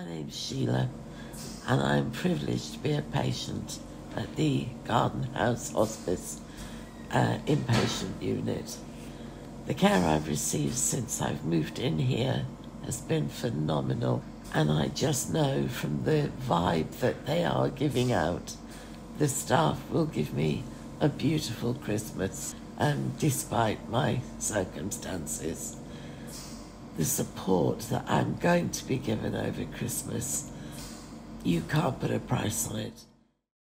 name's Shelagh, and I'm privileged to be a patient at the Garden House Hospice inpatient unit. The care I've received since I've moved in here has been phenomenal, and I just know from the vibe that they are giving out, the staff will give me a beautiful Christmas, despite my circumstances. The support that I'm going to be given over Christmas, you can't put a price on it.